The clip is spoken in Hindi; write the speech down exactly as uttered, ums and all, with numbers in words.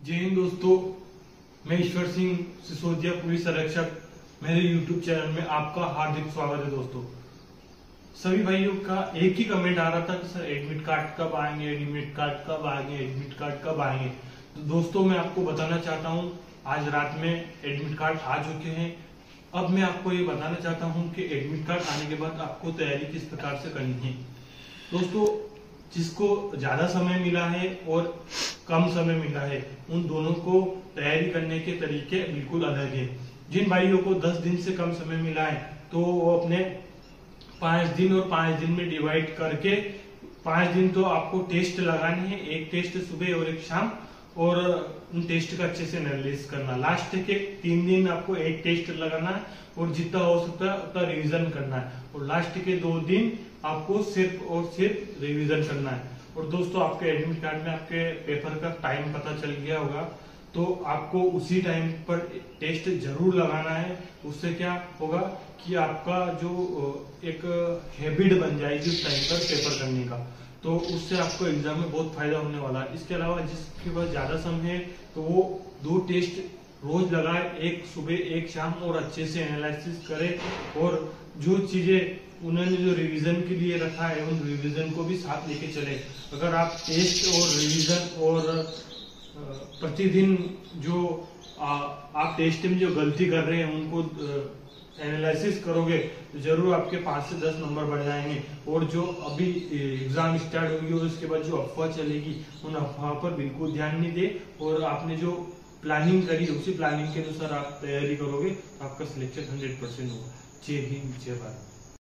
जय हिंद दोस्तों, मैं ईश्वर सिंह सिसोदिया पुलिस आरक्षक मेरे यूट्यूब चैनल में आपका हार्दिक स्वागत है। दोस्तों, सभी भाइयों का एक ही कमेंट आ रहा था कि सर एडमिट कार्ड कब आएंगे, एडमिट कार्ड कब आएंगे, एडमिट कार्ड कब आएंगे। तो दोस्तों, मैं आपको बताना चाहता हूं, आज रात में एडमिट कार्ड आ चुके हैं। अब मैं आपको ये बताना चाहता हूं कि एडमिट कार्ड आने के बाद आपको तैयारी किस प्रकार से करनी है। दोस्तों, जिसको ज्यादा समय मिला है और कम समय मिला है, उन दोनों को तैयारी करने के तरीके बिल्कुल अलग है। जिन भाइयों को दस दिन से कम समय मिला है, तो वो अपने पांच दिन और पांच दिन में डिवाइड करके पांच दिन तो आपको टेस्ट लगाने हैं, एक टेस्ट सुबह और एक शाम, और उन टेस्ट का अच्छे से एनालिसिस करना। लास्ट के तीन दिन आपको एक टेस्ट लगाना है और जितना हो सकता है उतना रिवीजन करना है, और लास्ट के दो दिन आपको सिर्फ और सिर्फ रिवीजन करना है। और दोस्तों, आपके एडमिट कार्ड में आपके पेपर का टाइम पता चल गया होगा, तो आपको उसी टाइम पर टेस्ट जरूर लगाना है। उससे क्या होगा कि आपका जो एक हैबिट बन जाएगी उस टाइम पर पेपर करने का, तो उससे आपको एग्जाम में बहुत फायदा होने वाला है। इसके अलावा जिसके पास ज्यादा समय है, तो वो दो टेस्ट रोज लगाए, एक सुबह एक शाम, और अच्छे से एनालिसिस करे, और जो चीजें उन्होंने जो रिवीजन के लिए रखा है उन रिवीजन को भी साथ लेके चले। अगर आप टेस्ट और रिवीजन और प्रतिदिन जो आ, आप टेस्ट में जो गलती कर रहे हैं उनको एनालिसिस करोगे, तो जरूर आपके पांच से दस नंबर बढ़ जाएंगे। और जो अभी एग्जाम स्टार्ट होगी और उसके बाद जो अफवाह चलेगी, उन अफवाह पर बिल्कुल ध्यान नहीं दे, और आपने जो प्लानिंग करी उसी प्लानिंग के अनुसार आप तैयारी करोगे, आपका सिलेक्शन हंड्रेड परसेंट होगा। जय हिंद, जय भारत।